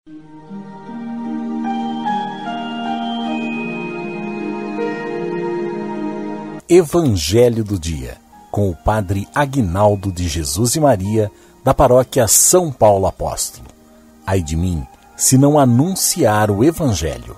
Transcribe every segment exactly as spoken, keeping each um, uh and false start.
Evangelho do Dia, com o Padre Aguinaldo de Jesus e Maria, da Paróquia São Paulo Apóstolo. Ai de mim, se não anunciar o Evangelho.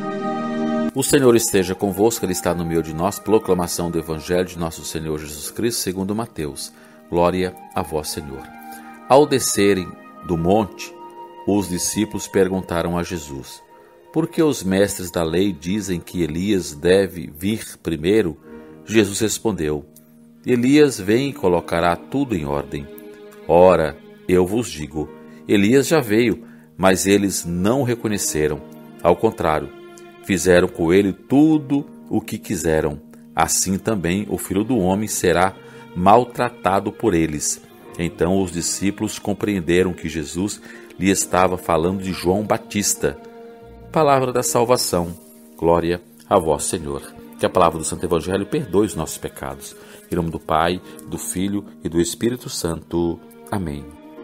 O Senhor esteja convosco, Ele está no meio de nós. Proclamação do Evangelho de nosso Senhor Jesus Cristo, segundo Mateus. Glória a vós, Senhor. Ao descerem do monte, os discípulos perguntaram a Jesus: por que os mestres da lei dizem que Elias deve vir primeiro? Jesus respondeu: Elias vem e colocará tudo em ordem. Ora, eu vos digo, Elias já veio, mas eles não o reconheceram. Ao contrário, fizeram com ele tudo o que quiseram. Assim também o Filho do Homem será maltratado por eles. Então os discípulos compreenderam que Jesus lhe estava falando de João Batista. Palavra da salvação. Glória a vós, Senhor. Que a palavra do Santo Evangelho perdoe os nossos pecados. Em nome do Pai, do Filho e do Espírito Santo. Amém.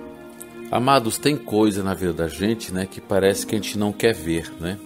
Amados, tem coisa na vida da gente, né, que parece que a gente não quer ver, né?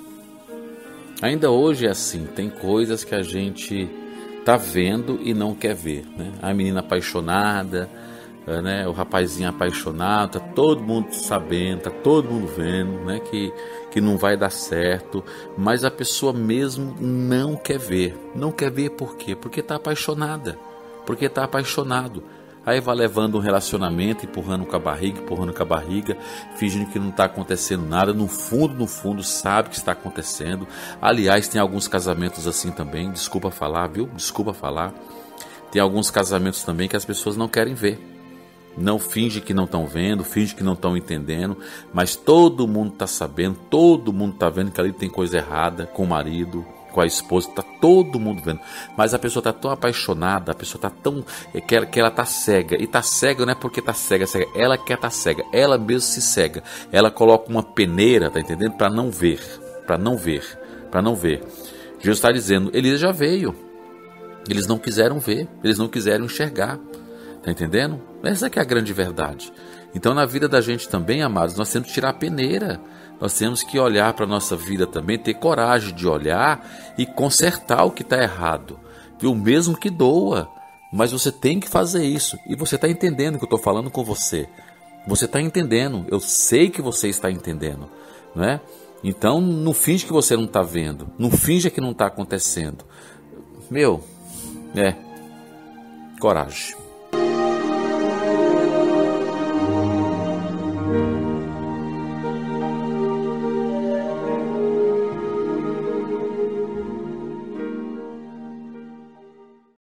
Ainda hoje é assim, tem coisas que a gente tá vendo e não quer ver, né? A menina apaixonada, né, o rapazinho apaixonado, tá todo mundo sabendo, tá todo mundo vendo, né, que, que não vai dar certo, mas a pessoa mesmo não quer ver. Não quer ver por quê? Porque tá apaixonada, porque tá apaixonado. Aí vai levando um relacionamento, empurrando com a barriga, empurrando com a barriga, fingindo que não está acontecendo nada. No fundo, no fundo, sabe que está acontecendo. Aliás, tem alguns casamentos assim também, desculpa falar, viu? Desculpa falar. Tem alguns casamentos também que as pessoas não querem ver. Não finge que não estão vendo, finge que não estão entendendo, mas todo mundo está sabendo, todo mundo está vendo que ali tem coisa errada com o marido, com a esposa, está todo mundo vendo. Mas a pessoa está tão apaixonada, a pessoa está tão... que ela, que ela está cega. E está cega não é porque está cega, cega, ela quer estar tá cega, ela mesmo se cega. Ela coloca uma peneira, tá entendendo? Para não ver, para não ver, para não ver. Jesus está dizendo, Elias já veio. Eles não quiseram ver, eles não quiseram enxergar. Tá entendendo? Essa que é a grande verdade. Então na vida da gente também, amados, nós temos que tirar a peneira. Nós temos que olhar para a nossa vida também, ter coragem de olhar e consertar o que está errado. Viu? Mesmo que doa, mas você tem que fazer isso. E você está entendendo que eu estou falando com você. Você está entendendo, eu sei que você está entendendo, não é? Então não finge que você não está vendo, não finja que não está acontecendo. Meu, é, coragem.